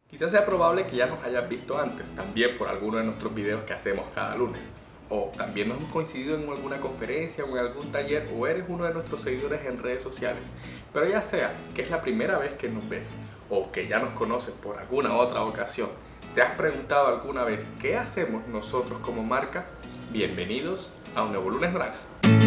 Quizás sea probable que ya nos hayas visto antes, también por alguno de nuestros videos que hacemos cada lunes. O también nos hemos coincidido en alguna conferencia o en algún taller, o eres uno de nuestros seguidores en redes sociales. Pero ya sea que es la primera vez que nos ves o que ya nos conoces por alguna otra ocasión, ¿te has preguntado alguna vez qué hacemos nosotros como marca? Bienvenidos a un nuevo lunes naranja.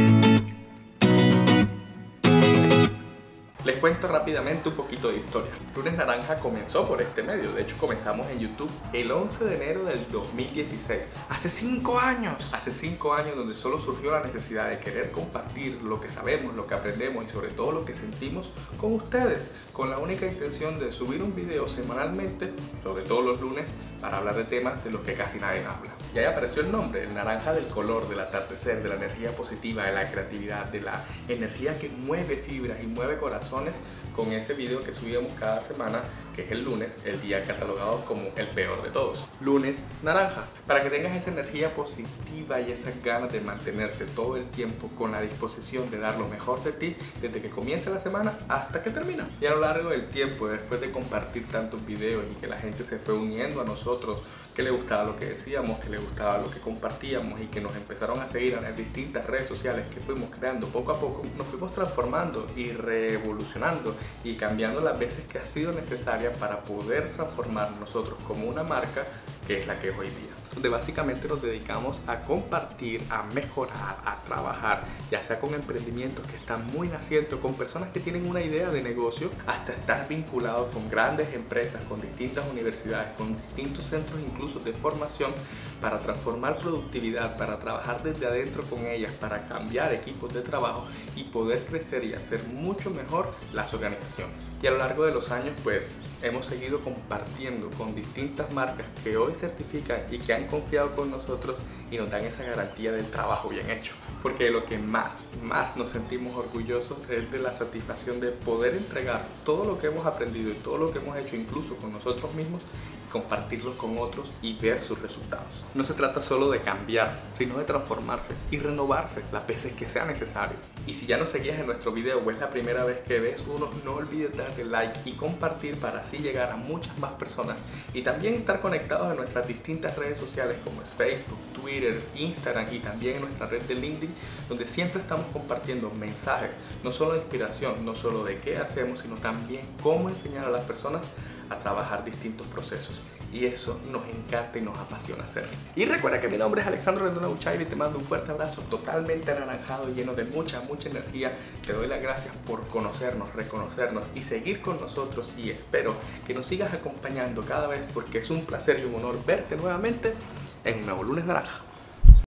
Les cuento rápidamente un poquito de historia. Lunes Naranja comenzó por este medio, de hecho comenzamos en YouTube el 11 de enero del 2016. ¡Hace 5 años! Hace 5 años donde solo surgió la necesidad de querer compartir lo que sabemos, lo que aprendemos y sobre todo lo que sentimos con ustedes, con la única intención de subir un video semanalmente, sobre todo los lunes, para hablar de temas de los que casi nadie habla. Y ahí apareció el nombre, el naranja del color, del atardecer, de la energía positiva, de la creatividad, de la energía que mueve fibras y mueve corazones, con ese video que subíamos cada semana, que es el lunes, el día catalogado como el peor de todos. Lunes naranja, para que tengas esa energía positiva y esas ganas de mantenerte todo el tiempo con la disposición de dar lo mejor de ti desde que comienza la semana hasta que termina. Y a lo largo del tiempo, después de compartir tantos videos y que la gente se fue uniendo a nosotros, que le gustaba lo que decíamos, que le gustaba lo que compartíamos y que nos empezaron a seguir en las distintas redes sociales que fuimos creando poco a poco, nos fuimos transformando y revolucionando y cambiando las veces que ha sido necesaria para poder transformar nosotros como una marca que es la que es hoy día, donde básicamente nos dedicamos a compartir, a mejorar, a trabajar, ya sea con emprendimientos que están muy nacientes, con personas que tienen una idea de negocio, hasta estar vinculados con grandes empresas, con distintas universidades, con distintos centros incluso de formación, para transformar productividad, para trabajar desde adentro con ellas, para cambiar equipos de trabajo y poder crecer y hacer mucho mejor las organizaciones. Y a lo largo de los años pues hemos seguido compartiendo con distintas marcas que hoy certifican y que han confiado con nosotros y nos dan esa garantía del trabajo bien hecho. Porque lo que más nos sentimos orgullosos es de la satisfacción de poder entregar todo lo que hemos aprendido y todo lo que hemos hecho incluso con nosotros mismos, compartirlos con otros y ver sus resultados. No se trata solo de cambiar, sino de transformarse y renovarse las veces que sea necesario. Y si ya nos seguías en nuestro video o es la primera vez que ves uno, no olvides darle like y compartir para así llegar a muchas más personas y también estar conectados en nuestras distintas redes sociales como es Facebook, Twitter, Instagram y también en nuestra red de LinkedIn, donde siempre estamos compartiendo mensajes, no solo de inspiración, no solo de qué hacemos, sino también cómo enseñar a las personas a trabajar distintos procesos. Y eso nos encanta y nos apasiona hacer. Y recuerda que mi nombre es Alexandro Rendona Buchaire y te mando un fuerte abrazo totalmente anaranjado, lleno de mucha energía. Te doy las gracias por conocernos, reconocernos y seguir con nosotros, y espero que nos sigas acompañando cada vez porque es un placer y un honor verte nuevamente en un nuevo lunes naranja.